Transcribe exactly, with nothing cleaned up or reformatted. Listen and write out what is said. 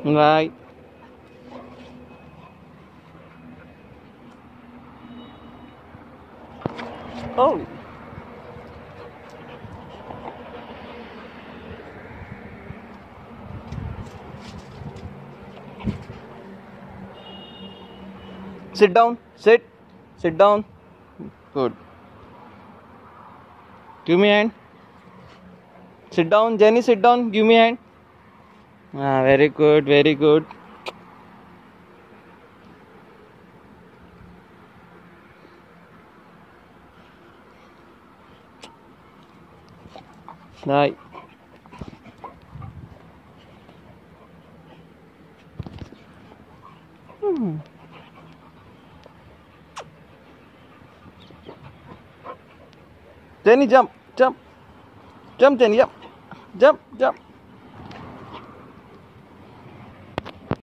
Bye. Oh. Sit down. Sit. Sit down. Good. Give me a hand. Sit down, Jenny. Sit down. Give me a hand. Ah, very good. Very good. Bye. Hmm. Jenny, jump, jump, jump, Jenny, jump, jump, jump.